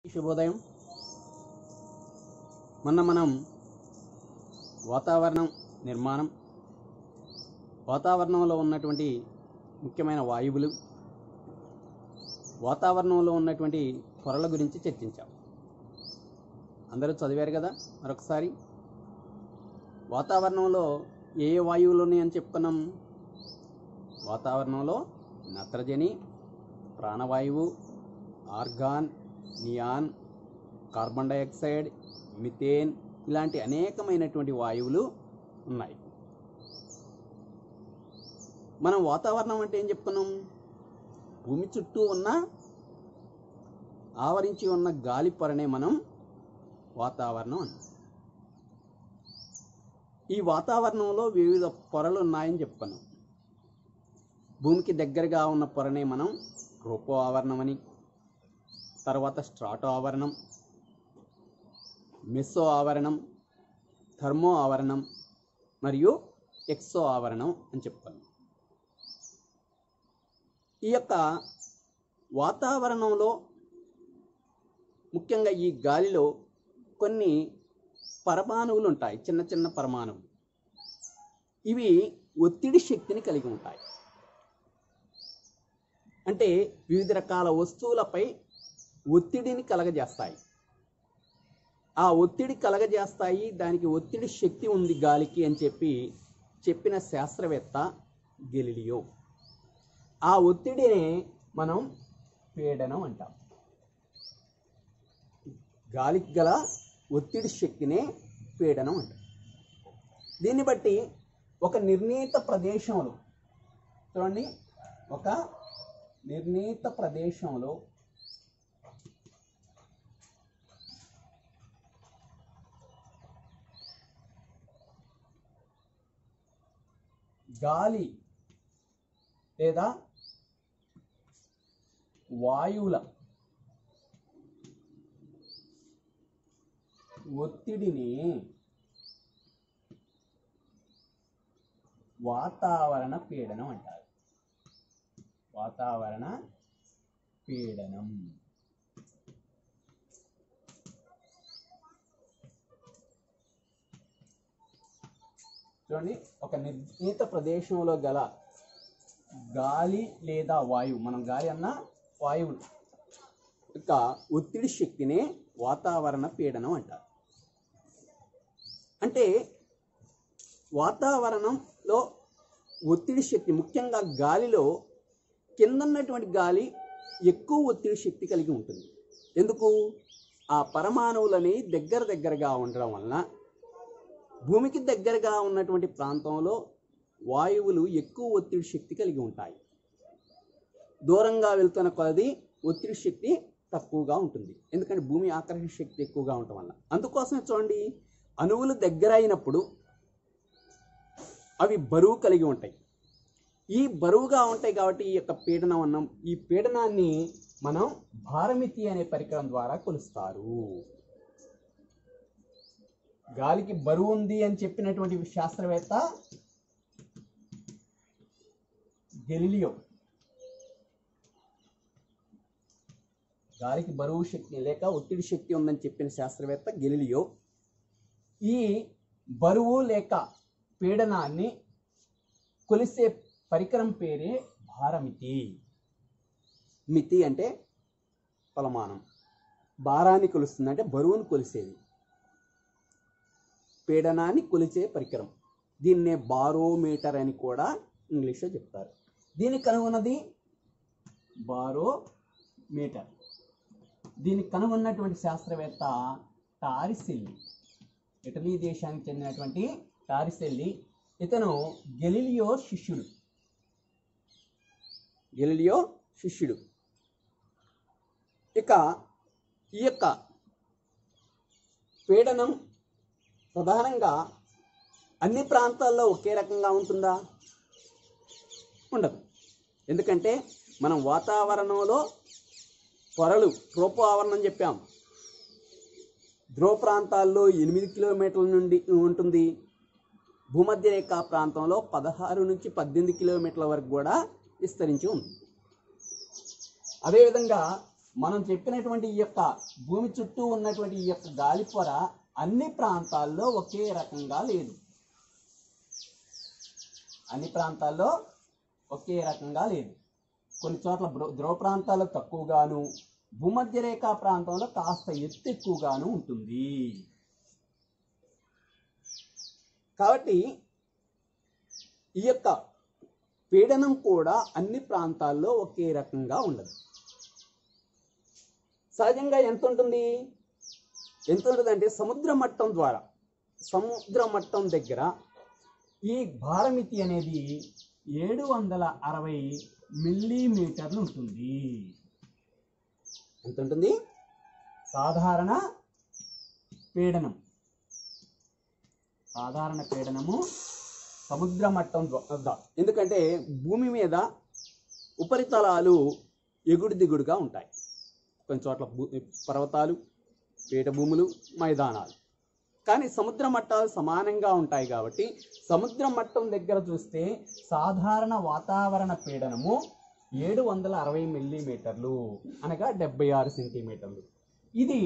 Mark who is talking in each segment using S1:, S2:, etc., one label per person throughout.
S1: శుభోదయం. మనం వాతావరణం నిర్మాణం, వాతావరణంలో ఉన్నటువంటి ముఖ్యమైన వాయువులు, వాతావరణంలో ఉన్నటువంటి పొరల గురించి చర్చించాం. అందరూ చదివారు కదా. మరొకసారి వాతావరణంలో ఏ వాయువులు ఉన్నాయని చెప్పుకున్నాం. వాతావరణంలో నత్రజని, ప్రాణవాయువు, argon, neon, carbon dioxide, methane ఇలాంటి అనేకమైనటువంటి వాయువులు ఉన్నాయి. మనం వాతావరణం అంటే ఏం చెప్పుకున్నాం? భూమి చుట్టూ ఉన్న ఆవరించి ఉన్న గాలి పొరనే మనం వాతావరణం అన్నాం. ఈ వాతావరణంలో వివిధ పొరలు ఉన్నాయని చెప్పుకున్నాం. భూమికి దగ్గరగా ఉన్న పొరనే మనం ట్రోపో ఆవరణం అని, తర్వాత స్ట్రాటో ఆవరణం, మెసో ఆవరణం, థర్మో ఆవరణం మరియు ఎక్సో ఆవరణం అని చెప్పుకున్నాం. ఈ యొక్క వాతావరణంలో ముఖ్యంగా ఈ గాలిలో కొన్ని పరమాణువులు ఉంటాయి, చిన్న చిన్న పరమాణువులు. ఇవి ఒత్తిడి శక్తిని కలిగి ఉంటాయి. అంటే వివిధ రకాల వస్తువులపై ఒత్తిడిని కలగజేస్తాయి. ఆ ఒత్తిడి కలగజేస్తాయి, దానికి ఒత్తిడి శక్తి ఉంది గాలికి అని చెప్పిన శాస్త్రవేత్త గెలీలియో. ఆ ఒత్తిడిని మనం పీడనం అంటాం. గాలికి గల ఒత్తిడి శక్తినే పీడనం అంటాం. దీన్ని బట్టి ఒక నిర్ణీత ప్రదేశంలో చూడండి, ఒక నిర్ణీత ప్రదేశంలో గాలి లేదా వాయువుల ఒత్తిడిని వాతావరణ పీడనం అంటారు. వాతావరణ పీడనం. చూడండి, ఒక నిర్ణీత ప్రదేశంలో గల గాలి లేదా వాయువు, మనం గాలి అన్న వాయువు యొక్క ఒత్తిడి శక్తినే వాతావరణ పీడనం అంటారు. అంటే వాతావరణంలో ఒత్తిడి శక్తి, ముఖ్యంగా గాలిలో కిందన్నటువంటి గాలి ఎక్కువ ఒత్తిడి శక్తి కలిగి ఉంటుంది. ఎందుకు? ఆ పరమాణువులని దగ్గరగా ఉండడం వలన భూమికి దగ్గరగా ఉన్నటువంటి ప్రాంతంలో వాయువులు ఎక్కువ ఒత్తిడి శక్తి కలిగి ఉంటాయి. దూరంగా వెళ్తున్న కొలది ఒత్తిడి శక్తి తక్కువగా ఉంటుంది, ఎందుకంటే భూమి ఆకర్షణ శక్తి ఎక్కువగా ఉండటం వల్ల. అందుకోసమే చూడండి, అణువులు దగ్గర అయినప్పుడు అవి బరువు కలిగి ఉంటాయి. ఈ బరువుగా ఉంటాయి కాబట్టి ఈ యొక్క పీడనం అన్నాం. ఈ పీడనాన్ని మనం భారమితి అనే పరికరం ద్వారా కొలుస్తారు. గాలికి బరువు ఉంది అని చెప్పినటువంటి శాస్త్రవేత్త గెలీలియో. గాలికి బరువు శక్తి లేక ఒత్తిడి శక్తి ఉందని చెప్పిన శాస్త్రవేత్త గెలీలియో ఈ బరువు లేక పీడనాన్ని కొలిసే పరికరం పేరే భారమితి. మితి అంటే కొలమానం, భారాన్ని కొలుస్తుంది అంటే బరువును కొలిసేది. పీడనాన్ని కొలిచే పరికరం, దీన్నే బారోమీటర్ అని కూడా ఇంగ్లీష్లో చెప్తారు. దీన్ని కనుగొన్నది బారోమీటర్. దీన్ని కనుగొన్నటువంటి శాస్త్రవేత్త టారిసెల్లి, ఇటలీ దేశానికి చెందినటువంటి టారిసెల్లి. ఇతను గెలీలియో శిష్యుడు. ఇక ఈ యొక్క పీడనం ప్రధానంగా అన్ని ప్రాంతాల్లో ఒకే రకంగా ఉంటుందా? ఉండదు. ఎందుకంటే మనం వాతావరణంలో పొరలు ట్రోపో ఆవరణం చెప్పాం. ధ్రువ ప్రాంతాల్లో 8 కిలోమీటర్ల నుండి ఉంటుంది. భూమధ్య రేఖా ప్రాంతంలో 16 నుంచి 18 కిలోమీటర్ల వరకు కూడా విస్తరించి ఉంది. అదేవిధంగా మనం చెప్పినటువంటి ఈ యొక్క భూమి చుట్టూ ఉన్నటువంటి ఈ యొక్క గాలి పొర అన్ని ప్రాంతాల్లో ఒకే రకంగా లేదు. అన్ని ప్రాంతాల్లో ఒకే రకంగా లేదు. కొన్ని చోట్ల ధ్రువ ప్రాంతాల్లో తక్కువగాను, భూమధ్య రేఖా ప్రాంతంలో కాస్త ఎత్తు ఎక్కువగాను ఉంటుంది. కాబట్టి ఈ యొక్క పీడనం కూడా అన్ని ప్రాంతాల్లో ఒకే రకంగా ఉండదు. సహజంగా ఎంత ఉంటుంది అంటే సముద్ర మట్టం ద్వారా, సముద్ర మట్టం దగ్గర ఈ భారమితి అనేది 760 మిల్లీమీటర్లు ఉంటుంది. ఎంత ఉంటుంది? సాధారణ పీడనం, సాధారణ పీడనము సముద్ర మట్టం వద్ద. ఎందుకంటే భూమి మీద ఉపరితలాలు ఎగుడు దిగుడుగా ఉంటాయి. కొన్ని చోట్ల పర్వతాలు, పీఠభూములు, మైదానాలు. కానీ సముద్ర మట్టాలు సమానంగా ఉంటాయి కాబట్టి సముద్ర మట్టం దగ్గర చూస్తే సాధారణ వాతావరణ పీడనము 760 మిల్లీమీటర్లు, అనగా 76 సెంటీమీటర్లు. ఇది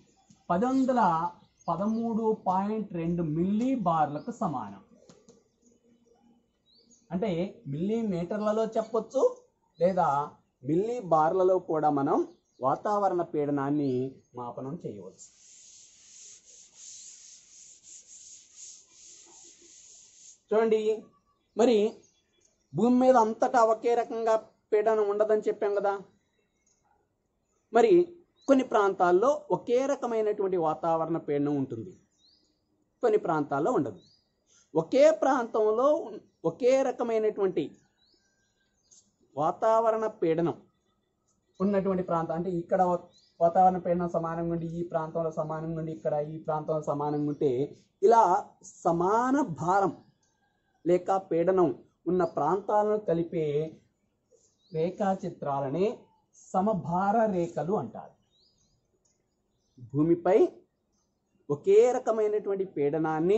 S1: 1013.2 మిల్లీ బార్లకు సమానం. అంటే మిల్లీమీటర్లలో చెప్పొచ్చు, లేదా మిల్లీ బార్లలో కూడా మనం వాతావరణ పీడనాన్ని మాపనం చేయవచ్చు. చూడండి, మరి భూమి మీద అంతటా ఒకే రకంగా పీడనం ఉండదని చెప్పాం కదా. మరి కొన్ని ప్రాంతాల్లో ఒకే రకమైనటువంటి వాతావరణ పీడనం ఉంటుంది, కొన్ని ప్రాంతాల్లో ఉండదు. ఒకే ప్రాంతంలో ఒకే రకమైనటువంటి వాతావరణ పీడనం ఉన్నటువంటి ప్రాంతం, అంటే ఇక్కడ వాతావరణ పీడనం సమానంగా ఉండి ఈ ప్రాంతంలో సమానంగా ఉండి ఇక్కడ ఈ ప్రాంతంలో సమానంగా ఉంటే, ఇలా సమాన భారం లేక పీడనం ఉన్న ప్రాంతాలను కలిపే రేఖాచిత్రాలనే సమభార రేఖలు అంటారు. భూమిపై ఒకే రకమైనటువంటి పీడనాన్ని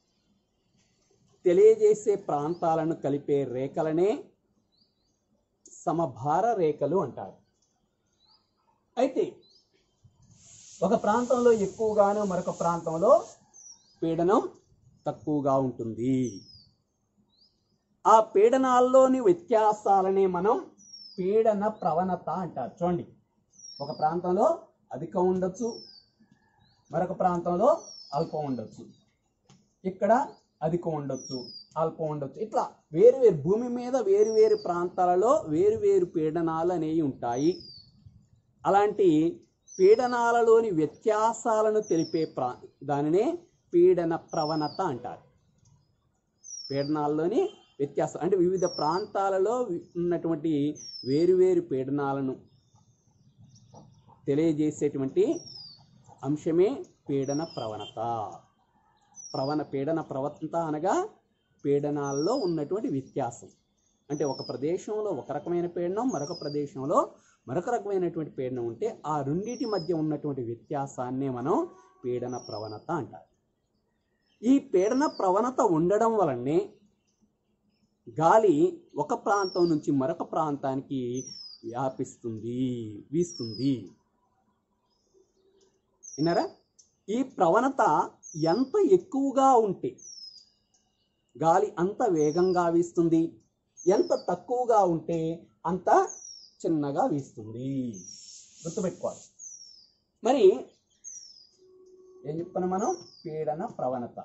S1: తెలియజేసే ప్రాంతాలను కలిపే రేఖలనే సమభార రేఖలు అంటారు. అయితే ఒక ప్రాంతంలో ఎక్కువగాను మరొక ప్రాంతంలో పీడనం తక్కువగా ఉంటుంది. ఆ పీడనాల్లోని వ్యత్యాసాలనే మనం పీడన ప్రవణత అంటారు. చూడండి, ఒక ప్రాంతంలో అధికం ఉండొచ్చు, మరొక ప్రాంతంలో అల్పం ఉండొచ్చు, ఇక్కడ అధికం ఉండొచ్చు, అల్పం ఉండొచ్చు. ఇట్లా వేరువేరు భూమి మీద వేరువేరు ప్రాంతాలలో వేరువేరు పీడనాలు అనేవి ఉంటాయి. అలాంటి పీడనాలలోని వ్యత్యాసాలను తెలిపే దానినే పీడన ప్రవణత అంటారు. పీడనాల్లోని వ్యత్యాసం అంటే వివిధ ప్రాంతాలలో ఉన్నటువంటి వేరువేరు పీడనాలను తెలియజేసేటువంటి అంశమే పీడన ప్రవణత. పీడన ప్రవణత అనగా పీడనాల్లో ఉన్నటువంటి వ్యత్యాసం. అంటే ఒక ప్రదేశంలో ఒక రకమైన పీడనం, మరొక ప్రదేశంలో మరొక రకమైనటువంటి పీడనం ఉంటే ఆ రెండింటి మధ్య ఉన్నటువంటి వ్యత్యాసాన్నే మనం పీడన ప్రవణత అంటారు. ఈ పీడన ప్రవణత ఉండడం వలనే గాలి ఒక ప్రాంతం నుంచి మరొక ప్రాంతానికి వ్యాపిస్తుంది, వీస్తుంది. విన్నారా? ఈ ప్రవణత ఎంత ఎక్కువగా ఉంటే గాలి అంత వేగంగా వీస్తుంది, ఎంత తక్కువగా ఉంటే అంత చిన్నగా వీస్తుంది. గుర్తుపెట్టుకోవాలి. మరి ఏం చెప్తున్నాం మనం? పీడన ప్రవణత.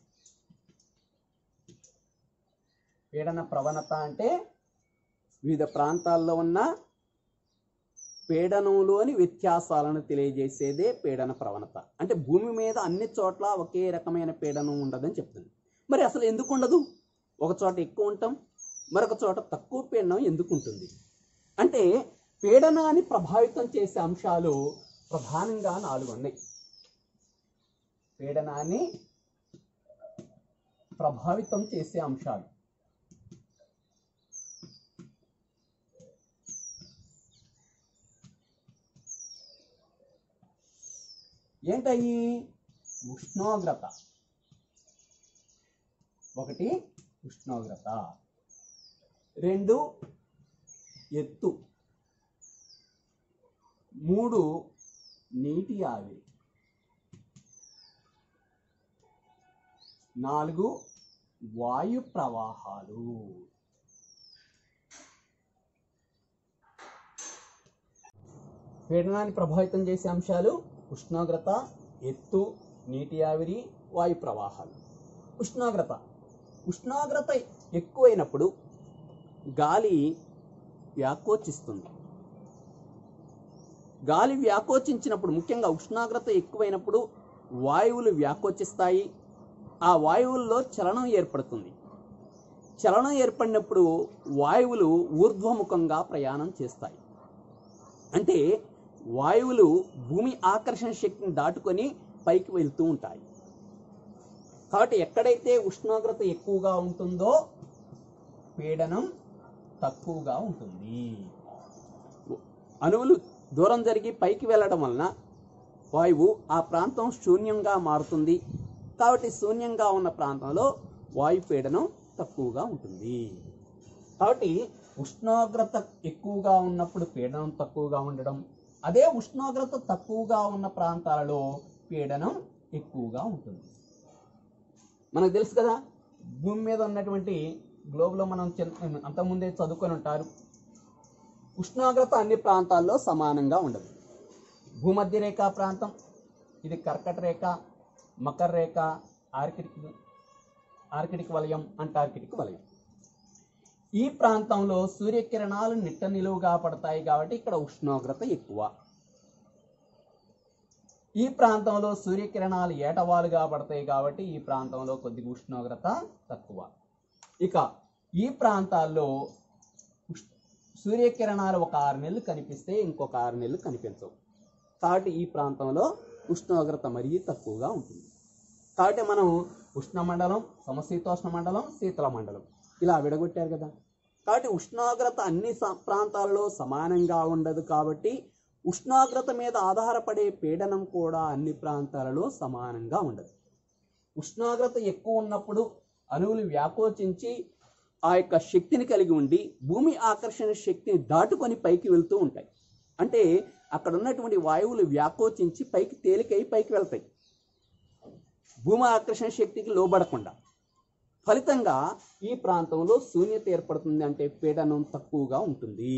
S1: పీడన ప్రవణత అంటే వివిధ ప్రాంతాల్లో ఉన్న పీడనంలోని వ్యత్యాసాలను తెలియజేసేదే పీడన ప్రవణత. అంటే భూమి మీద అన్ని చోట్ల ఒకే రకమైన పీడనం ఉండదని చెప్తుంది. మరి అసలు ఎందుకు ఉండదు? ఒక చోట ఎక్కువ ఉంటాం, మరొక చోట తక్కువ పీడనం ఎందుకు ఉంటుంది అంటే పీడనాన్ని ప్రభావితం చేసే అంశాలు ప్రధానంగా 4 ఉన్నాయి. పీడనాన్ని ప్రభావితం చేసే అంశాలు ఏంటయ్యి? ఉష్ణోగ్రత. 1 ఉష్ణోగ్రత, 2 ఎత్తు, 3 నీటి ఆవిరి, 4 వాయు ప్రవాహాలు. పీడనాన్ని ప్రభావితం చేసే అంశాలు ఉష్ణోగ్రత, ఎత్తు, నీటి ఆవిరి, వాయు ప్రవాహాలు. ఉష్ణోగ్రత ఎక్కువైనప్పుడు గాలి వ్యాకోచిస్తుంది. గాలి వ్యాకోచించినప్పుడు, ముఖ్యంగా ఉష్ణోగ్రత ఎక్కువైనప్పుడు వాయువులు వ్యాకోచిస్తాయి. ఆ వాయువుల్లో చలనం ఏర్పడుతుంది. చలనం ఏర్పడినప్పుడు వాయువులు ఊర్ధ్వముఖంగా ప్రయాణం చేస్తాయి. అంటే వాయువులు భూమి ఆకర్షణ శక్తిని దాటుకొని పైకి వెళ్తూ ఉంటాయి. కాబట్టి ఎక్కడైతే ఉష్ణోగ్రత ఎక్కువగా ఉంటుందో పీడనం తక్కువగా ఉంటుంది. అణువులు దూరం జరిగి పైకి వెళ్ళడం వలన వాయువు ఆ ప్రాంతం శూన్యంగా మారుతుంది. కాబట్టి శూన్యంగా ఉన్న ప్రాంతంలో వాయు పీడనం తక్కువగా ఉంటుంది. కాబట్టి ఉష్ణోగ్రత ఎక్కువగా ఉన్నప్పుడు పీడనం తక్కువగా ఉండడం, అదే ఉష్ణోగ్రత తక్కువగా ఉన్న ప్రాంతాలలో పీడనం ఎక్కువగా ఉంటుంది. మనకు తెలుసు కదా, భూమి మీద ఉన్నటువంటి గ్లోబ్లో మనం అంతకుముందే చదువుకొని ఉంటారు, ఉష్ణోగ్రత అన్ని ప్రాంతాల్లో సమానంగా ఉండదు. భూమధ్య రేఖ ప్రాంతం, ఇది కర్కట రేఖ, మకర రేఖ, ఆర్కిటిక్ వలయం, అంటార్కిటిక్ వలయం. ఈ ప్రాంతంలో సూర్యకిరణాలు నిట్ట నిలువుగా పడతాయి కాబట్టి ఇక్కడ ఉష్ణోగ్రత ఎక్కువ. ఈ ప్రాంతంలో సూర్యకిరణాలు ఏటవాలుగా పడతాయి కాబట్టి ఈ ప్రాంతంలో కొద్దిగా ఉష్ణోగ్రత తక్కువ. ఇక ఈ ప్రాంతాల్లో సూర్యకిరణాలు ఒక 6 నెలలు కనిపిస్తే ఇంకొక 6 నెలలు కనిపించవు. కాబట్టి ఈ ప్రాంతంలో ఉష్ణోగ్రత మరీ తక్కువగా ఉంటుంది. కాబట్టి మనం ఉష్ణమండలం, సమశీతోష్ణ మండలం, శీతల మండలం ఇలా విడగొట్టారు కదా. కాబట్టి ఉష్ణోగ్రత అన్ని ప్రాంతాల్లో సమానంగా ఉండదు. కాబట్టి ఉష్ణోగ్రత మీద ఆధారపడే పీడనం కూడా అన్ని ప్రాంతాలలో సమానంగా ఉండదు. ఉష్ణోగ్రత ఎక్కువ ఉన్నప్పుడు అణువులు వ్యాకోచించి ఆ యొక్క శక్తిని కలిగి ఉండి భూమి ఆకర్షణ శక్తిని దాటుకొని పైకి వెళ్తూ ఉంటాయి. అంటే అక్కడ ఉన్నటువంటి వాయువులు వ్యాకోచించి పైకి తేలికై పైకి వెళ్తాయి, భూమి ఆకర్షణ శక్తికి లోబడకుండా. ఫలితంగా ఈ ప్రాంతంలో శూన్యత ఏర్పడుతుంది, అంటే పీడనం తక్కువగా ఉంటుంది.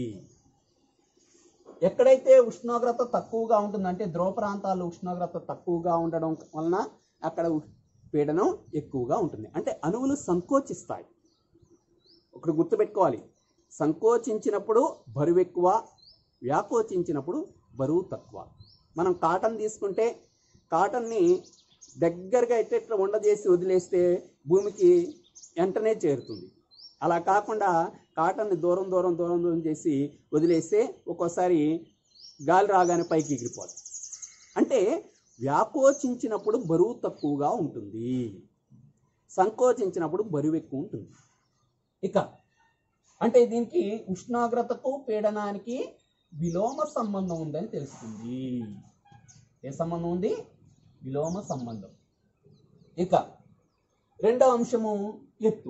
S1: ఎక్కడైతే ఉష్ణోగ్రత తక్కువగా ఉంటుందంటే ధ్రువ ప్రాంతాల్లో ఉష్ణోగ్రత తక్కువగా ఉండడం వలన అక్కడ పీడనం ఎక్కువగా ఉంటుంది. అంటే అణువులు సంకోచిస్తాయి. ఒకటి గుర్తుపెట్టుకోవాలి, సంకోచించినప్పుడు బరువు ఎక్కువ, వ్యాకోచించినప్పుడు బరువు తక్కువ. మనం కాటన్ తీసుకుంటే కాటన్ని దగ్గరగా ఎట్లా ఉండజేసి వదిలేస్తే భూమికి వెంటనే చేరుతుంది. అలా కాకుండా కాటన్ని దూరం దూరం దూరం దూరం చేసి వదిలేస్తే ఒక్కోసారి గాలి రాగానే పైకి ఎగిరిపోతుంది. అంటే వ్యాకోచించినప్పుడు బరువు తక్కువగా ఉంటుంది, సంకోచించినప్పుడు బరువు ఎక్కువ ఉంటుంది. ఇక అంటే దీనికి ఉష్ణోగ్రతకు పీడనానికి విలోమ సంబంధం ఉందని తెలుస్తుంది. ఏ సంబంధం ఉంది? విలోమ సంబంధం. ఇక రెండవ అంశము ఎత్తు.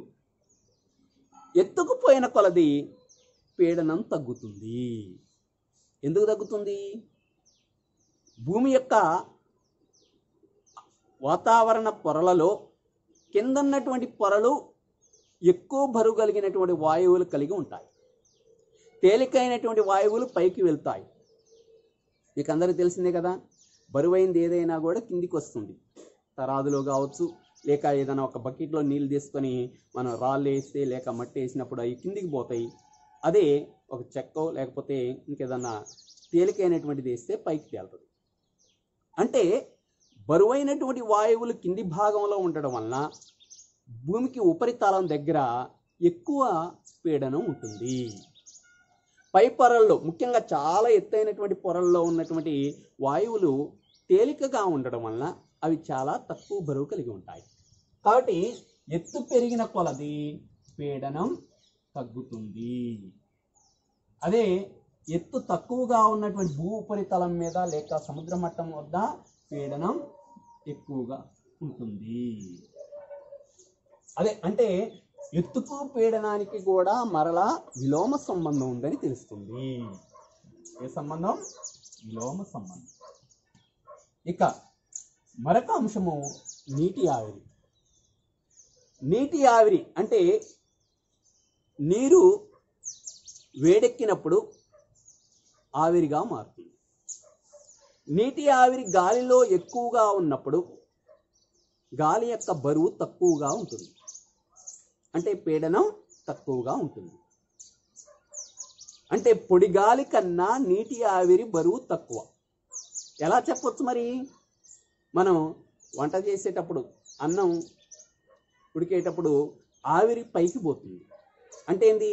S1: ఎత్తుకు పోయిన కొలది పీడనం తగ్గుతుంది. ఎందుకు తగ్గుతుంది? భూమి యొక్క వాతావరణ పొరలలో కిందన్నటువంటి పొరలు ఎక్కువ బరువు కలిగినటువంటి వాయువులు కలిగి ఉంటాయి. తేలికైనటువంటి వాయువులు పైకి వెళ్తాయి. మీకు అందరికీ తెలిసిందే కదా, బరువైంది ఏదైనా కూడా కిందికి వస్తుంది. తరాదులో కావచ్చు, లేక ఏదైనా ఒక బకెట్లో నీళ్ళు తీసుకొని మనం రాళ్ళు వేస్తే లేక మట్టి వేసినప్పుడు అవి కిందికి పోతాయి. అదే ఒక చెక్కో లేకపోతే ఇంకేదన్నా తేలికైనటువంటిది వేస్తే పైకి తేలుతుంది. అంటే బరువైనటువంటి వాయువులు కింది భాగంలో ఉండడం వలన భూమికి ఉపరితలం దగ్గర ఎక్కువ పీడనం ఉంటుంది. పై పొరల్లో, ముఖ్యంగా చాలా ఎత్తైనటువంటి పొరల్లో ఉన్నటువంటి వాయువులు తేలికగా ఉండడం వలన అవి చాలా తక్కువ బరువు కలిగి ఉంటాయి. కాబట్టి ఎత్తు పెరిగిన కొలది పీడనం తగ్గుతుంది. అదే ఎత్తు తక్కువగా ఉన్నటువంటి భూ ఉపరితలం మీద లేక సముద్ర మట్టం వద్ద పీడనం ఎక్కువగా ఉంటుంది. అదే అంటే ఎత్తుకు పీడనానికి కూడా మరలా విలోమ సంబంధం ఉందని తెలుస్తుంది. ఏ సంబంధం? విలోమ సంబంధం. ఇక మరొక అంశము నీటి ఆవిరి. నీటి ఆవిరి అంటే నీరు వేడెక్కినప్పుడు ఆవిరిగా మారుతుంది. నీటి ఆవిరి గాలిలో ఎక్కువగా ఉన్నప్పుడు గాలి యొక్క బరువు తక్కువగా ఉంటుంది, అంటే పీడనం తక్కువగా ఉంటుంది. అంటే పొడి గాలి కన్నా నీటి ఆవిరి బరువు తక్కువ. ఎలా చెప్పొచ్చు మరి? మనం వంట చేసేటప్పుడు అన్నం ఉడికేటప్పుడు ఆవిరి పైకి పోతుంది. అంటే ఏంది?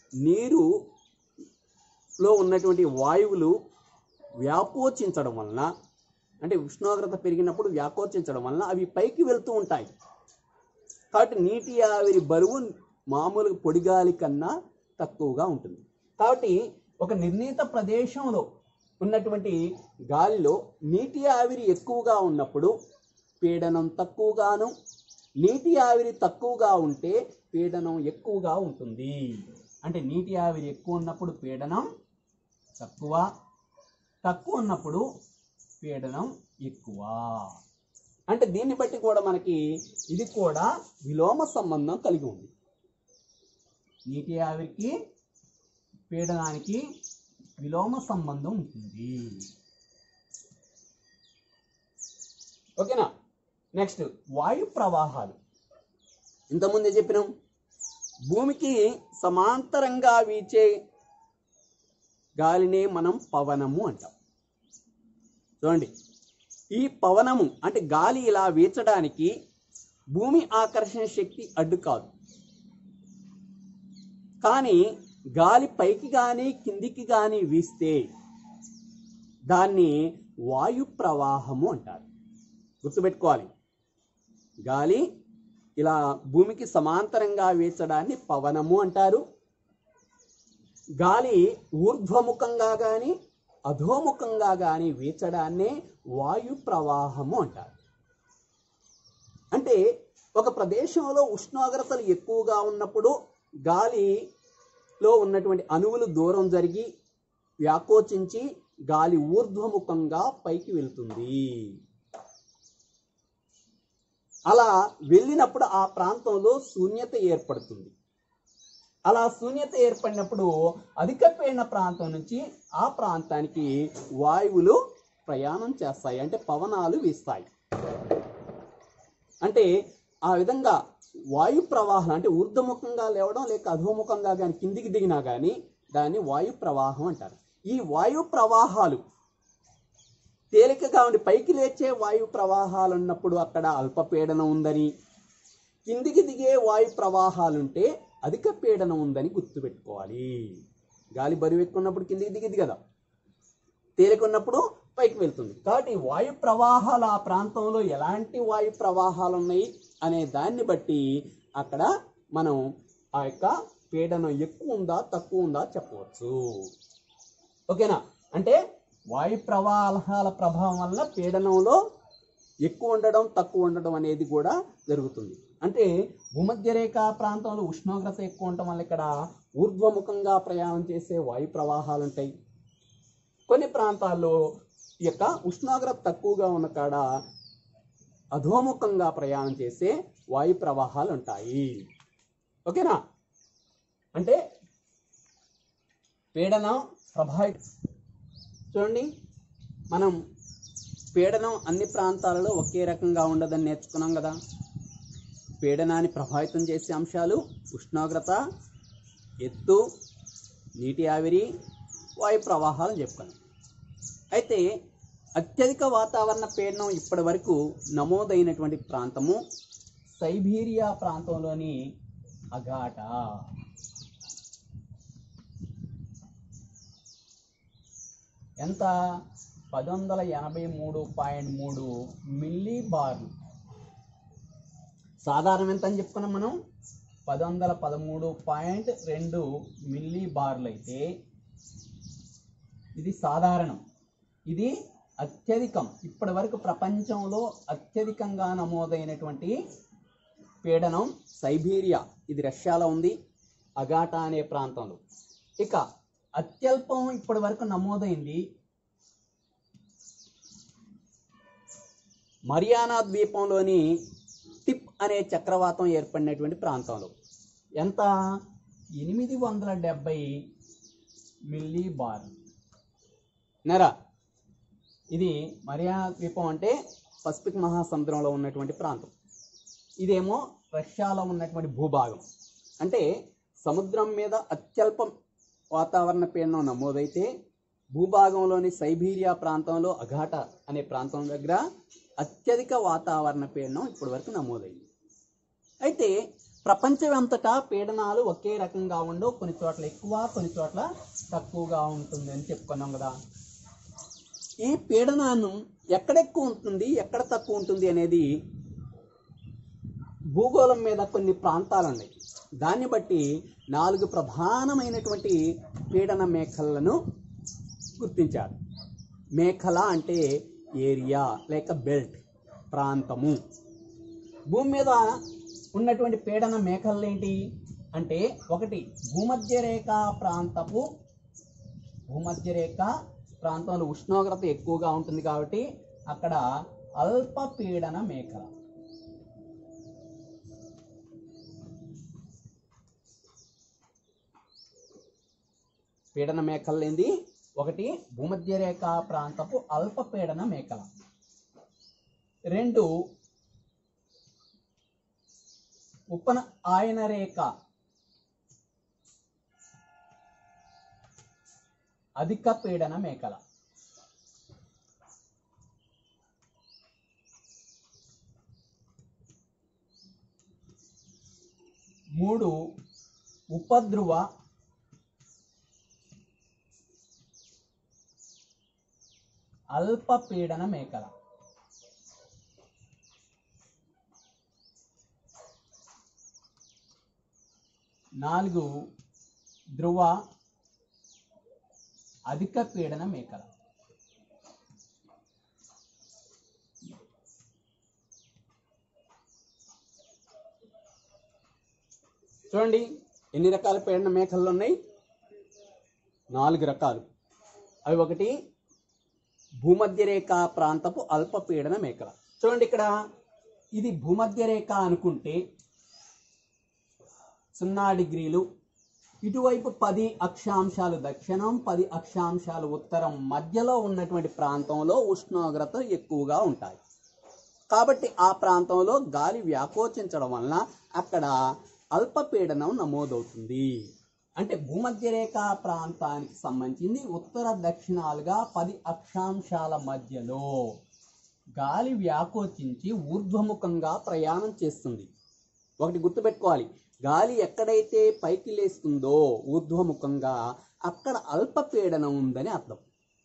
S1: నీరులో ఉన్నటువంటి వాయువులు వ్యాకోచించడం వలన, అంటే ఉష్ణోగ్రత పెరిగినప్పుడు వ్యాకోచించడం వలన అవి పైకి వెళ్తూ ఉంటాయి. కాబట్టి నీటి ఆవిరి బరువు మామూలు పొడిగాలి కన్నా తక్కువగా ఉంటుంది. కాబట్టి ఒక నిర్ణీత ప్రదేశంలో ఉన్నటువంటి గాలిలో నీటి ఆవిరి ఎక్కువగా ఉన్నప్పుడు పీడనం తక్కువగాను, నీటి ఆవిరి తక్కువగా ఉంటే పీడనం ఎక్కువగా ఉంటుంది. అంటే నీటి ఆవిరి ఎక్కువ ఉన్నప్పుడు పీడనం తక్కువ, తక్కువ ఉన్నప్పుడు పీడనం ఎక్కువ. అంటే దీన్ని బట్టి కూడా మనకి ఇది కూడా విలోమ సంబంధం కలిగి ఉంది. నీటి ఆవిరికి పీడనానికి విలోమ సంబంధం ఉంటుంది. ఓకేనా? నెక్స్ట్ వాయు ప్రవాహాలు. ఇంతకుముందే చెప్పినాం, భూమికి సమాంతరంగా వీచే గాలినే మనం పవనము అంటాం. చూడండి, ఈ పవనము అంటే గాలి ఇలా వీచడానికి భూమి ఆకర్షణ శక్తి అడ్డు కాదు. కానీ గాలి పైకి కానీ కిందికి కానీ వీస్తే దాన్ని వాయు ప్రవాహము అంటారు. గుర్తుపెట్టుకోవాలి, గాలి ఇలా భూమికి సమాంతరంగా వీచడాన్ని పవనము అంటారు. గాలి ఊర్ధ్వముఖంగా కానీ అధోముఖంగా కానీ వీచడాన్నే వాయు ప్రవాహము అంటారు. అంటే ఒక ప్రదేశంలో ఉష్ణోగ్రతలు ఎక్కువగా ఉన్నప్పుడు గాలిలో ఉన్నటువంటి అణువులు దూరం జరిగి వ్యాకోచించి గాలి ఊర్ధ్వముఖంగా పైకి వెళ్తుంది. అలా వెళ్ళినప్పుడు ఆ ప్రాంతంలో శూన్యత ఏర్పడుతుంది. అలా శూన్యత ఏర్పడినప్పుడు అధిక పీడన ప్రాంతం నుంచి ఆ ప్రాంతానికి వాయువులు ప్రయాణం చేస్తాయి, అంటే పవనాలు వీస్తాయి. అంటే ఆ విధంగా వాయు ప్రవాహం అంటే ఊర్ధ్వముఖంగా లేవడం లేక అధోముఖంగా కానీ కిందికి దిగినా కానీ దాన్ని వాయు ప్రవాహం అంటారు. ఈ వాయు ప్రవాహాలు తేలికగా ఉండి పైకి లేచే వాయు ప్రవాహాలు ఉన్నప్పుడు అక్కడ అల్పపీడనం ఉందని, కిందికి దిగే వాయు ప్రవాహాలుంటే అధిక పీడనం ఉందని గుర్తుపెట్టుకోవాలి. గాలి బరువు ఎక్కువ ఉన్నప్పుడు కిందికి దిగిద్ది కదా, తేలిక ఉన్నప్పుడు పైకి వెళ్తుంది. కాబట్టి వాయు ప్రవాహాలు ఆ ప్రాంతంలో ఎలాంటి వాయు ప్రవాహాలు ఉన్నాయి అనే దాన్ని బట్టి అక్కడ మనం ఆ యొక్క పీడనం ఎక్కువ ఉందా తక్కువ ఉందా చెప్పవచ్చు. ఓకేనా? అంటే వాయు ప్రవాహాల ప్రభావం వల్ల పీడనంలో ఎక్కువ ఉండడం తక్కువ ఉండడం అనేది కూడా జరుగుతుంది. అంటే భూమధ్యరేఖ ప్రాంతంలో ఉష్ణోగ్రత ఎక్కువ ఉండటం వల్ల ఇక్కడ ఊర్ధ్వముఖంగా ప్రయాణం చేసే వాయు ప్రవాహాలు ఉంటాయి. కొన్ని ప్రాంతాల్లో ఈ యొక్క ఉష్ణోగ్రత తక్కువగా ఉన్న కాడ అధోముఖంగా ప్రయాణం చేసే వాయు ప్రవాహాలు ఉంటాయి. ఓకేనా? అంటే పీడనం ప్రభావితం. చూడండి, మనం పీడనం అన్ని ప్రాంతాలలో ఒకే రకంగా ఉండదని నేర్చుకున్నాం కదా. పీడనాన్ని ప్రభావితం చేసే అంశాలు ఉష్ణోగ్రత, ఎత్తు, నీటి ఆవిరి, వాయు ప్రవాహాలు చెప్పుకున్నాం. అయితే అత్యధిక వాతావరణ పీడనం ఇప్పటి వరకు నమోదైనటువంటి ప్రాంతము సైబీరియా ప్రాంతంలోని అగాటా. ఎంత? 1183.3 మిల్లీ బార్లు. సాధారణం ఎంత అని చెప్పుకున్నాం మనం? 1113.2 మిల్లీ బార్లు అయితే ఇది సాధారణం. ఇది అత్యధికం. ఇప్పటి వరకు ప్రపంచంలో అత్యధికంగా నమోదైనటువంటి పీడనం సైబీరియా, ఇది రష్యాలో ఉంది, అగాటా అనే ప్రాంతంలో. ఇక అత్యల్పం ఇప్పటి వరకు నమోదైంది మరియానా ద్వీపంలోని టిప్ అనే చక్రవాతం ఏర్పడినటువంటి ప్రాంతంలో. ఎంత? 870 మిల్లీబార్ నెర. ఇది మరియానా ద్వీపం అంటే పసిఫిక్ మహాసముద్రంలో ఉన్నటువంటి ప్రాంతం. ఇదేమో రష్యాలో ఉన్నటువంటి భూభాగం. అంటే సముద్రం మీద అత్యల్ప వాతావరణ పీడనం నమోదైతే భూభాగంలోని సైబీరియా ప్రాంతంలో అఘాట అనే ప్రాంతం దగ్గర అత్యధిక వాతావరణ పీడనం ఇప్పటి వరకు నమోదైంది. అయితే ప్రపంచం అంతటా పీడనాలు ఒకే రకంగా ఉండవు, కొన్ని చోట్ల ఎక్కువ కొన్ని చోట్ల తక్కువగా ఉంటుంది అని చెప్పుకున్నాం కదా. ఈ పీడనాన్ని ఎక్కడ ఎక్కువ ఉంటుంది ఎక్కడ తక్కువ ఉంటుంది అనేది భూగోళం మీద కొన్ని ప్రాంతాలు ఉన్నాయి. దాన్ని బట్టి 4 ప్రధానమైనటువంటి పీడన మేఖలను గుర్తించారు. మేఖల అంటే ఏరియా లేక బెల్ట్, ప్రాంతము. భూమి మీద ఉన్నటువంటి పీడన మేఖలు ఏంటి అంటే, ఒకటి భూమధ్యరేఖ ప్రాంతంలో ఉష్ణోగ్రత ఎక్కువగా ఉంటుంది కాబట్టి అక్కడ అల్పపీడన మేఖల. పీడన మేఖలు ఏంది? ఒకటి భూమధ్యరేఖ ప్రాంతపు అల్పపీడన మేఖల. 2 ఉపన ఆయన రేఖ అధిక పీడన మేఖల. 3 ఉపధ్రువ అల్పపీడన మేఖల. 4 ధ్రువ అధిక పీడన మేఖల. చూడండి ఎన్ని రకాల పీడన మేఖలు ఉన్నాయి? 4 రకాలు. అవి ఒకటి భూమధ్యరేఖ ప్రాంతపు అల్పపీడన మేఖల. చూడండి ఇక్కడ ఇది భూమధ్యరేఖ అనుకుంటే 0 డిగ్రీలు, ఇటువైపు 10 అక్షాంశాలు దక్షిణం 10 అక్షాంశాలు ఉత్తరం మధ్యలో ఉన్నటువంటి ప్రాంతంలో ఉష్ణోగ్రత ఎక్కువగా ఉంటాయి. కాబట్టి ఆ ప్రాంతంలో గాలి వ్యాకోచించడం వలన అక్కడ అల్పపీడనం నమోదవుతుంది. అంటే భూమధ్యరేఖ ప్రాంతానికి సంబంధించింది ఉత్తర దక్షిణాలుగా 10 అక్షాంశాల మధ్యలో గాలి వ్యాకోచించి ఊర్ధ్వముఖంగా ప్రయాణం చేస్తుంది. ఒకటి గుర్తుపెట్టుకోవాలి, గాలి ఎక్కడైతే పైకి లేస్తుందో ఊర్ధ్వముఖంగా అక్కడ అల్పపీడనం ఉందని అర్థం.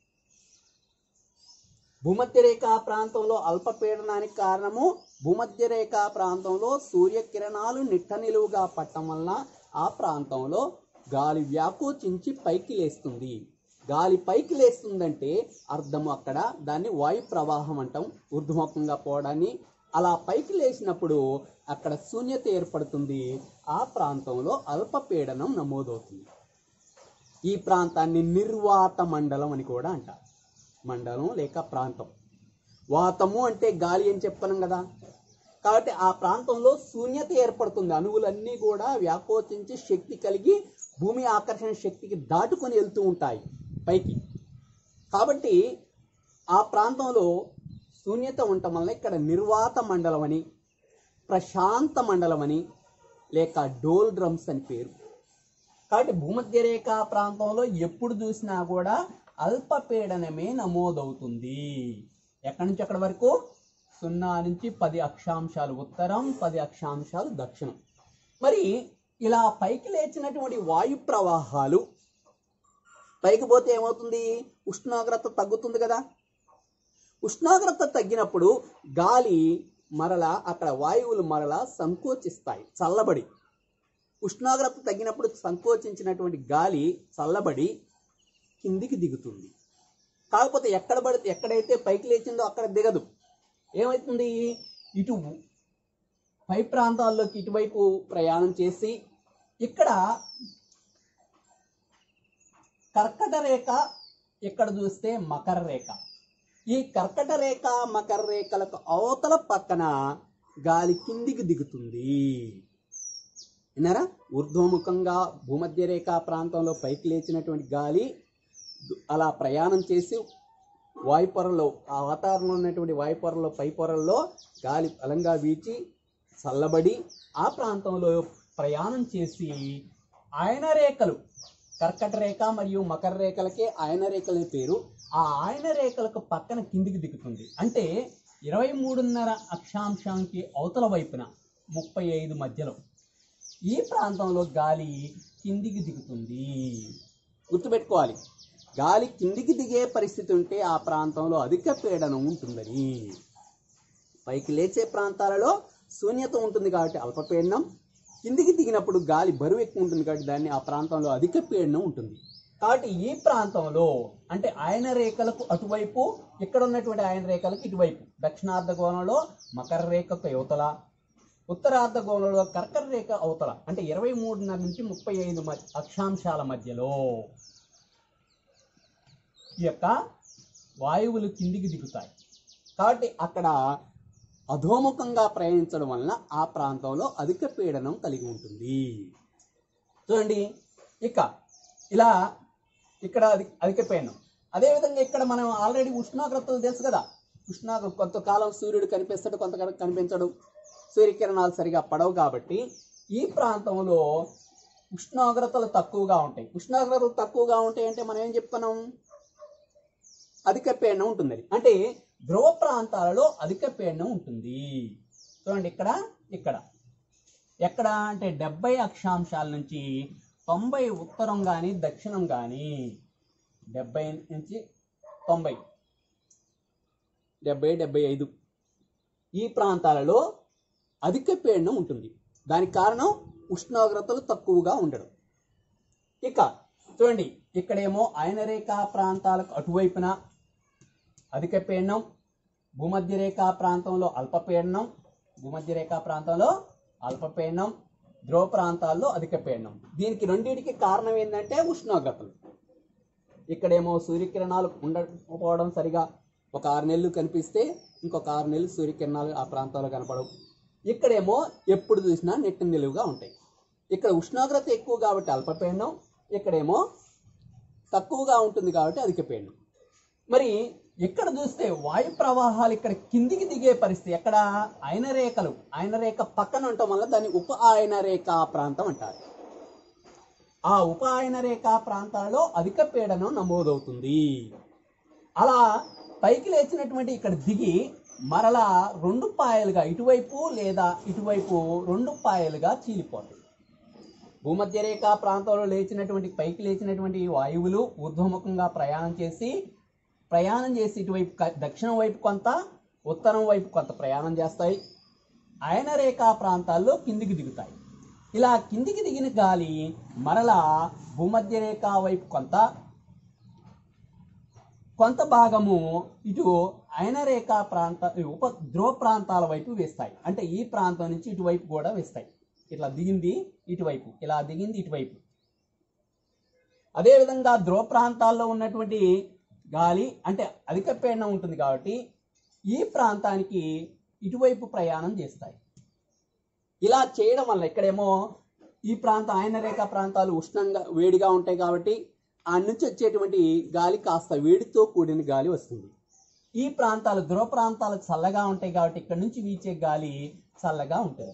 S1: భూమధ్యరేఖ ప్రాంతంలో అల్పపీడనానికి కారణము భూమధ్యరేఖ ప్రాంతంలో సూర్యకిరణాలు నిట్ట నిలువుగా పట్టడం వలన ఆ ప్రాంతంలో గాలి వ్యాకోచించి పైకి లేస్తుంది. గాలి పైకి లేస్తుందంటే అర్థము అక్కడ దాన్ని వాయు ప్రవాహం అంటాం, ఊర్ధ్వముఖంగా పోవడాన్ని. అలా పైకి లేచినప్పుడు అక్కడ శూన్యత ఏర్పడుతుంది, ఆ ప్రాంతంలో అల్పపీడనం నమోదవుతుంది. ఈ ప్రాంతాన్ని నిర్వాత మండలం అని కూడా అంటారు. మండలం లేక ప్రాంతం. వాతము అంటే గాలి అని చెప్తున్నాం కదా, కాబట్టి ఆ ప్రాంతంలో శూన్యత ఏర్పడుతుంది. అణువులన్నీ కూడా వ్యాకోచించి శక్తి కలిగి భూమి ఆకర్షణ శక్తికి దాటుకొని వెళ్తూ ఉంటాయి పైకి. కాబట్టి ఆ ప్రాంతంలో శూన్యత ఉండటం వల్ల ఇక్కడ నిర్వాత మండలం అని, ప్రశాంత మండలం అని, లేక డోల్ డ్రమ్స్ అని పేరు. కాబట్టి భూమధ్యరేఖ ప్రాంతంలో ఎప్పుడు చూసినా కూడా అల్పపీడనమే నమోదవుతుంది. ఎక్కడి నుంచి ఎక్కడి వరకు? 0 నుంచి 10 అక్షాంశాలు ఉత్తరం 10 అక్షాంశాలు దక్షిణం. మరి ఇలా పైకి లేచినటువంటి వాయు ప్రవాహాలు పైకి పోతే ఏమవుతుంది? ఉష్ణోగ్రత తగ్గుతుంది కదా. ఉష్ణోగ్రత తగ్గినప్పుడు గాలి మరలా అక్కడ వాయువులు మరలా సంకోచిస్తాయి, చల్లబడి. ఉష్ణోగ్రత తగ్గినప్పుడు సంకోచించినటువంటి గాలి చల్లబడి కిందికి దిగుతుంది. కాకపోతే ఎక్కడైతే పైకి లేచిందో అక్కడ దిగదు. ఏమవుతుంది? ఇటు పై ప్రాంతాల్లోకి ఇటువైపు ప్రయాణం చేసి ఇక్కడ కర్కట రేఖ, ఇక్కడ చూస్తే మకర రేఖ, ఈ కర్కట రేఖ మకర రేఖలకు అవతల పక్కన గాలి కిందికి దిగుతుంది. విన్నారా? ఊర్ధ్వముఖంగా భూమధ్య రేఖ ప్రాంతంలో పైకి లేచినటువంటి గాలి అలా ప్రయాణం చేసి వాయుపొరలో, ఆ వాతావరణంలో ఉన్నటువంటి వాయుపొరలో, పై పొరల్లో గాలి బలంగా వీచి చల్లబడి ఆ ప్రాంతంలో ప్రయాణం చేసి ఆయన రేఖలు, కర్కట రేఖ మరియు మకర రేఖలకే ఆయన రేఖల పేరు, ఆ ఆయన రేఖలకు పక్కన కిందికి దిగుతుంది. అంటే 23.5 అక్షాంశానికి అవతల వైపున 35 మధ్యలో ఈ ప్రాంతంలో గాలి కిందికి దిగుతుంది. గుర్తుపెట్టుకోవాలి, గాలి కిందికి దిగే పరిస్థితి ఉంటే ఆ ప్రాంతంలో అధిక పీడనం ఉంటుందని. పైకి లేచే ప్రాంతాలలో శూన్యత ఉంటుంది కాబట్టి అల్పపీడనం, కిందికి దిగినప్పుడు గాలి బరువు ఎక్కువ ఉంటుంది కాబట్టి దాన్ని ఆ ప్రాంతంలో అధిక పీడనం ఉంటుంది. కాబట్టి ఈ ప్రాంతంలో అంటే ఆయన రేఖలకు అటువైపు, ఇక్కడ ఉన్నటువంటి ఆయన రేఖలకు ఇటువైపు, దక్షిణార్ధగోళంలో మకర రేఖకు యువతల, ఉత్తరార్ధగోళంలో కర్కట రేఖ అవతల అంటే 23.5 నుంచి 35 అక్షాంశాల మధ్యలో ఈ యొక్క వాయువులు కిందికి దిగుతాయి. కాబట్టి అక్కడ అధోముఖంగా ప్రయాణించడం వలన ఆ ప్రాంతంలో అధిక పీడనం కలిగి ఉంటుంది. చూడండి, ఇలా ఇక్కడ అధిక పీడనం. అదేవిధంగా ఇక్కడ మనం ఆల్రెడీ ఉష్ణోగ్రతలు తెలుసు కదా, ఉష్ణోగ్రత కొంతకాలం సూర్యుడు కనిపిస్తాడు, కొంతకాలం కనిపించడు, సూర్యకిరణాలు సరిగా పడవు కాబట్టి ఈ ప్రాంతంలో ఉష్ణోగ్రతలు తక్కువగా ఉంటాయి. ఉష్ణోగ్రతలు తక్కువగా ఉంటాయి అంటే మనం ఏం చెప్పుకున్నాం? అధిక పీడనం ఉంటుంది. అంటే ధ్రువ ప్రాంతాలలో అధిక పీడనం ఉంటుంది. చూడండి, ఎక్కడ అంటే 70 అక్షాంశాల నుంచి 90 ఉత్తరం కానీ దక్షిణం కానీ, 70 నుంచి 90, 70, 75 ఈ ప్రాంతాలలో అధిక పీడనం ఉంటుంది. దానికి కారణం ఉష్ణోగ్రతలు తక్కువగా ఉండడం. చూడండి, ఇక్కడేమో ఆయన రేఖ ప్రాంతాలకు అటువైపున అధిక పీడనం, భూమధ్య రేఖ ప్రాంతంలో అల్పపీడనం, ధ్రువ ప్రాంతాల్లో అధిక పీడనం. దీనికి రెండింటికి కారణం ఏంటంటే ఉష్ణోగ్రతలు. ఇక్కడేమో సూర్యకిరణాలు ఉండకపోవడం, సరిగా ఒక 6 నెలలు కనిపిస్తే ఇంకొక 6 నెలలు సూర్యకిరణాలు ఆ ప్రాంతాల్లో కనపడవు. ఇక్కడేమో ఎప్పుడు చూసినా నెట్టు నిలువుగా ఉంటాయి. ఇక్కడ ఉష్ణోగ్రత ఎక్కువ కాబట్టి అల్పపీడనం, ఇక్కడేమో తక్కువగా ఉంటుంది కాబట్టి అధిక పీడనం. మరి ఇక్కడ చూస్తే వాయు ప్రవాహాలు ఇక్కడ కిందికి దిగే పరిస్థితి. ఎక్కడ ఆయన రేఖ పక్కన ఉండటం వల్ల దాన్ని ఉప ఆయన రేఖ ప్రాంతం అంటారు. ఆ ఉప ఆయన రేఖ ప్రాంతాల్లో అధిక పీడనం నమోదవుతుంది. అలా పైకి లేచినటువంటి ఇక్కడ దిగి మరలా 2 పాయలుగా ఇటువైపు లేదా ఇటువైపు 2 పాయలుగా చీలిపోతాయి. భూమధ్య రేఖ ప్రాంతంలో పైకి లేచినటువంటి వాయువులు ఊర్ధ్వముఖంగా ప్రయాణం చేసి ఇటువైపు దక్షిణం వైపు కొంత, ఉత్తరం వైపు కొంత ప్రయాణం చేస్తాయి. ఆయన రేఖ ప్రాంతాల్లో కిందికి దిగుతాయి. ఇలా కిందికి దిగిన గాలి మరలా భూమధ్య రేఖ వైపు కొంత భాగము ఇటు ఆయన రేఖ ఉప ధ్రువ ప్రాంతాల వైపు వేస్తాయి. అంటే ఈ ప్రాంతం నుంచి ఇటువైపు కూడా వేస్తాయి. ఇట్లా దిగింది ఇటువైపు, ఇలా దిగింది ఇటువైపు. అదేవిధంగా ధ్రువ ప్రాంతాల్లో ఉన్నటువంటి గాలి అంటే అధిక పీడనం ఉంటుంది కాబట్టి ఈ ప్రాంతానికి ఇటువైపు ప్రయాణం చేస్తాయి. ఇలా చేయడం వల్ల ఇక్కడేమో ఈ ప్రాంతం ఆయన రేఖ ప్రాంతాలు ఉష్ణంగా వేడిగా ఉంటాయి కాబట్టి ఆ నుంచి వచ్చేటువంటి గాలి కాస్త వేడితో కూడిన గాలి వస్తుంది. ఈ ప్రాంతాలు ధ్రువ ప్రాంతాలు చల్లగా ఉంటాయి కాబట్టి ఇక్కడ నుంచి వీచే గాలి చల్లగా ఉంటుంది.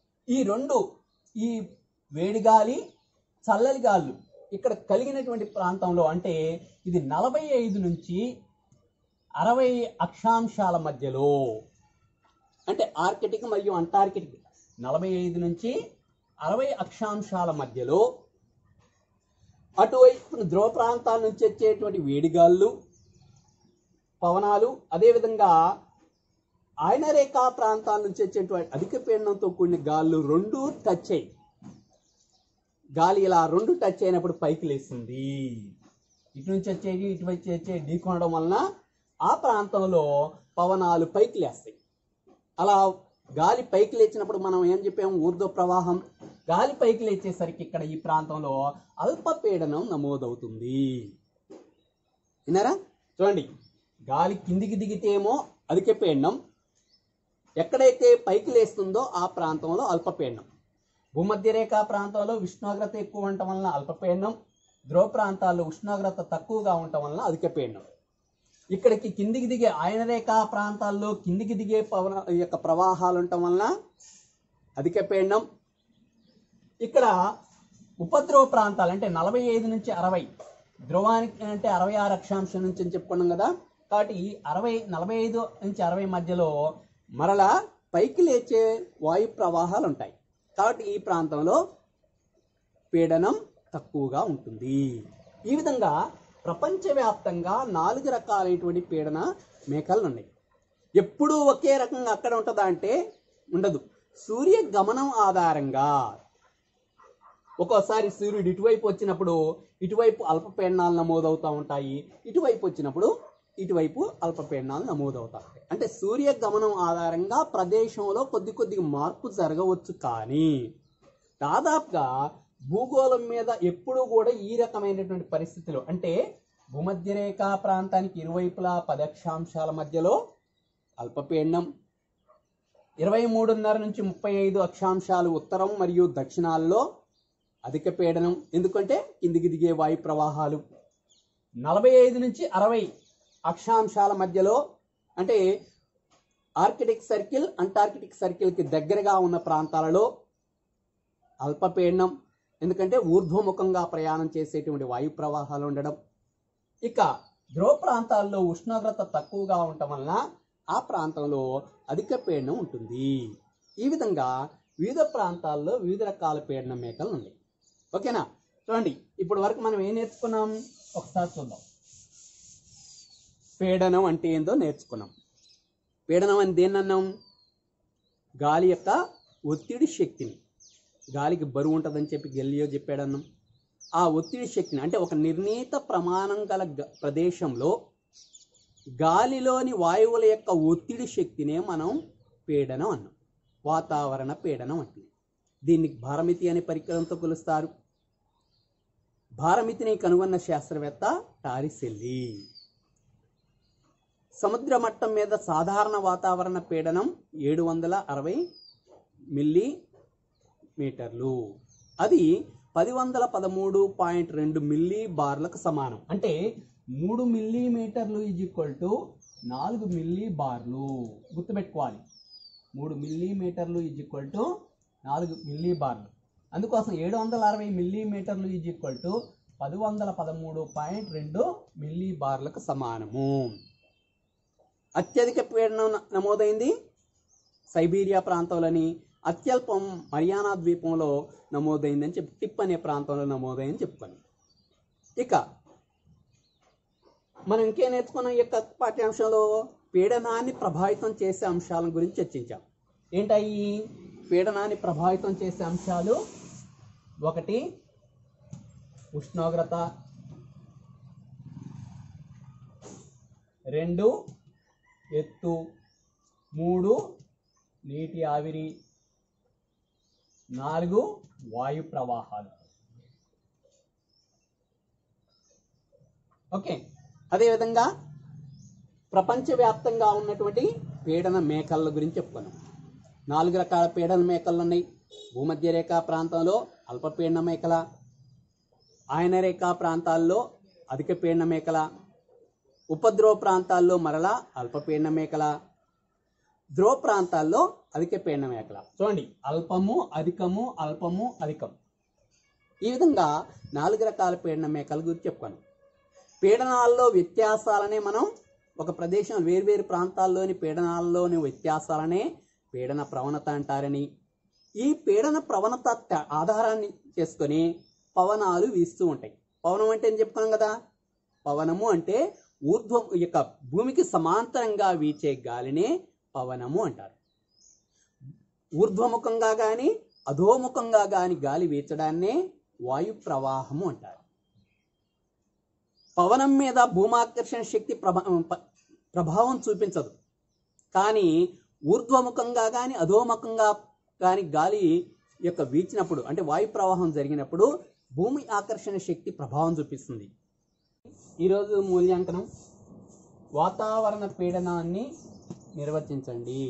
S1: ఈ వేడి గాలి, చల్లలి గాలు ఇక్కడ కలిగినటువంటి ప్రాంతంలో అంటే ఇది 45 నుంచి 60 అక్షాంశాల మధ్యలో, అంటే ఆర్కిటిక్ మరియు అంటార్కిటిక్ 45 నుంచి 60 అక్షాంశాల మధ్యలో అటువైపు ధ్రువ ప్రాంతాల నుంచి వచ్చేటువంటి వేడిగాళ్ళు, పవనాలు, అదేవిధంగా ఆయన రేఖా ప్రాంతాల నుంచి వచ్చేటువంటి అధిక పీడనంతో కూడిన గాళ్ళు 2 టచ్ అయ్యి గాలి ఇలా 2 టచ్ అయినప్పుడు పైకి లేస్తుంది. ఇటు నుంచి వచ్చేది ఇటువైపు వచ్చేది ఢీకొనడం వలన ఆ ప్రాంతంలో పవనాలు పైకి లేస్తాయి. అలా గాలి పైకి లేచినప్పుడు మనం ఏం చెప్పాము? ఊర్ధ్వ ప్రవాహం. గాలి పైకి లేచేసరికి ఇక్కడ ఈ ప్రాంతంలో అల్పపీడనం నమోదవుతుంది. విన్నారా? చూడండి, గాలి కిందికి దిగితేమో అధిక పీడనం, ఎక్కడైతే పైకి లేస్తుందో ఆ ప్రాంతంలో అల్పపీడనం. భూమధ్య రేఖ ప్రాంతంలో ఉష్ణోగ్రత ఎక్కువ ఉండటం వలన అల్పపీడనం, ధ్రువ ప్రాంతాల్లో ఉష్ణోగ్రత తక్కువగా ఉండటం వలన అధిక పీడనం. ఇక్కడికి కిందికి దిగే ఆయన రేఖా ప్రాంతాల్లో కిందికి దిగే యొక్క ప్రవాహాలు ఉండటం వలన అధిక పీడనం. ఇక్కడ ఉపద్రవ ప్రాంతాలు అంటే 45 నుంచి 60, ధ్రువానికి అంటే 66 అక్షాంశం నుంచి అని చెప్పుకున్నాం కదా. కాబట్టి 45 నుంచి 60 మధ్యలో మరలా పైకి లేచే వాయు ప్రవాహాలు ఉంటాయి. కాబట్టి ఈ ప్రాంతంలో పీడనం తక్కువగా ఉంటుంది. ఈ విధంగా ప్రపంచవ్యాప్తంగా 4 రకాలైనటువంటి పీడన మేఖలు ఉన్నాయి. ఎప్పుడూ ఒకే రకంగా అక్కడ ఉంటుందా అంటే ఉండదు. సూర్య గమనం ఆధారంగా ఒక్కోసారి సూర్యుడు ఇటువైపు వచ్చినప్పుడు ఇటువైపు అల్పపీడనాలు నమోదవుతూ ఉంటాయి, ఇటువైపు వచ్చినప్పుడు ఇటువైపు అల్పపీడనాలు నమోదవుతాయి. అంటే సూర్య గమనం ఆధారంగా ప్రదేశంలో కొద్దిగా మార్పు జరగవచ్చు. కానీ దాదాపుగా భూగోళం మీద ఎప్పుడూ కూడా ఈ రకమైనటువంటి పరిస్థితులు అంటే భూమధ్య రేఖా ప్రాంతానికి ఇరువైపులా 10 అక్షాంశాల మధ్యలో అల్పపీడనం, 23.5 నుంచి 35 అక్షాంశాలు ఉత్తరం మరియు దక్షిణాల్లో అధిక పీడనం, ఎందుకంటే కిందికి దిగే వాయు ప్రవాహాలు, 45 నుంచి 60 అక్షాంశాల మధ్యలో అంటే ఆర్కిటిక్ సర్కిల్, అంటార్కిటిక్ సర్కిల్కి దగ్గరగా ఉన్న ప్రాంతాలలో అల్పపీడనం, ఎందుకంటే ఊర్ధ్వముఖంగా ప్రయాణం చేసేటువంటి వాయు ప్రవాహాలు ఉండడం. ఇక ధ్రువ ప్రాంతాల్లో ఉష్ణోగ్రత తక్కువగా ఉండటం వలన ఆ ప్రాంతంలో అధిక పీడనం ఉంటుంది. ఈ విధంగా వివిధ ప్రాంతాల్లో వివిధ రకాల పీడన మేఖలు ఉన్నాయి. ఓకేనా? చూడండి, ఇప్పటి వరకు మనం ఏం నేర్చుకున్నాం ఒకసారి చూద్దాం. పీడనం అంటే ఏందో నేర్చుకున్నాం. పీడనం అని దేన్నన్నాం? గాలి యొక్క ఒత్తిడి శక్తిని. గాలికి బరువు ఉంటుందని చెప్పి గెలియో చెప్పాడన్నాం. ఆ ఒత్తిడి శక్తిని అంటే ఒక నిర్ణీత ప్రమాణం గల ప్రదేశంలో గాలిలోని వాయువుల యొక్క ఒత్తిడి శక్తినే మనం పీడనం అన్నాం. వాతావరణ పీడనం అంటే దీన్ని భారమితి అనే పరికరంతో కొలుస్తారు. భారమితిని కనుగొన్న శాస్త్రవేత్త టారిసెల్లి. సముద్ర మట్టం మీద సాధారణ వాతావరణ పీడనం 760 మిల్లీమీటర్లు. అది 1013.2 మిల్లీ బార్లకు సమానం. అంటే 3 మిల్లీమీటర్లు = 4 మిల్లీ బార్లు. గుర్తుపెట్టుకోవాలి, 3 మిల్లీమీటర్లు = 4 మిల్లీ బార్లు. అందుకోసం 760 మిల్లీమీటర్లు = 1013.2 మిల్లీ బార్లకు సమానము. అత్యధిక పీడనం నమోదైంది సైబీరియా ప్రాంతంలోని, అత్యల్పం మరియానా ద్వీపంలో నమోదైందని చెప్పి టిప్ అనే ప్రాంతంలో నమోదైందని చెప్పుకొని. ఇక మనం ఇంకేం నేర్చుకున్నాం ఈ యొక్క పాఠ్యాంశంలో? పీడనాన్ని ప్రభావితం చేసే అంశాల గురించి చర్చించాం. ఏంటయ్యి పీడనాన్ని ప్రభావితం చేసే అంశాలు? 1 ఉష్ణోగ్రత, 2 ఎత్తు, 3 నీటి ఆవిరి, 4 వాయు ప్రవాహాలు. ఓకే, అదేవిధంగా ప్రపంచవ్యాప్తంగా ఉన్నటువంటి పీడన మేఖల గురించి చెప్పుకున్నాం. 4 రకాల పీడన మేఖలు ఉన్నాయి. భూమధ్య రేఖా ప్రాంతంలో అల్పపీడన మేఖల, ఆయన రేఖా ప్రాంతాల్లో అధిక పీడన మేఖల, ఉపద్రవ ప్రాంతాల్లో మరలా అల్పపీడన మేఖల, ధ్రువ ప్రాంతాల్లో అధిక పీడన మేఖల. చూడండి, అల్పము, అధికము, అల్పము, అధికం. ఈ విధంగా 4 రకాల పీడన మేఖల గురించి చెప్పుకున్నాం. పీడనాల్లో వ్యత్యాసాలనే మనం ఒక ప్రదేశం వేర్వేరు ప్రాంతాల్లోని పీడనాల్లోని వ్యత్యాసాలనే పీడన ప్రవణత అంటారని, ఈ పీడన ప్రవణత ఆధారాన్ని చేసుకొని పవనాలు వీస్తూ ఉంటాయి. పవనం అంటే ఏం చెప్పుకున్నాం కదా, పవనము అంటే ఊర్ధ్వం యొక్క భూమికి సమాంతరంగా వీచే గాలినే పవనము అంటారు. ఊర్ధ్వముఖంగా కానీ అధోముఖంగా కానీ గాలి వీచడాన్నే వాయు ప్రవాహము అంటారు. పవనం మీద భూమాకర్షణ శక్తి ప్రభావం చూపించదు. కానీ ఊర్ధ్వముఖంగా కానీ అధోముఖంగా కానీ గాలి యొక్క వీచినప్పుడు అంటే వాయు ప్రవాహం జరిగినప్పుడు భూమి ఆకర్షణ శక్తి ప్రభావం చూపిస్తుంది. ఈరోజు మూల్యాంకనం వాతావరణ పీడనాన్ని నిర్వచించండి.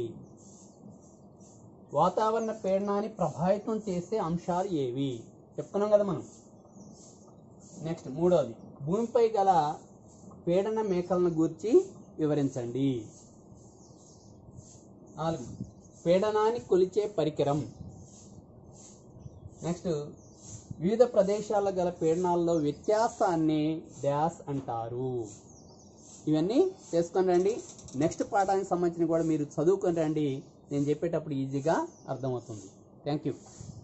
S1: వాతావరణ పీడనాన్ని ప్రభావితం చేసే అంశాలు ఏవి చెప్పుకున్నాం కదా మనం. నెక్స్ట్ మూడోది, భూమిపై గల పీడన మేకలను గూర్చి వివరించండి. 4, పీడనాన్ని కొలిచే పరికరం. నెక్స్ట్, వివిధ ప్రదేశాల్లో గల పీడనాల్లో వ్యత్యాసాన్ని డాష్ అంటారు. ఇవన్నీ చేసుకొని రండి. నెక్స్ట్ పాఠానికి సంబంధించిన కూడా మీరు చదువుకొని రండి. నేను చెప్పేటప్పుడు ఈజీగా అర్థమవుతుంది. Thank you.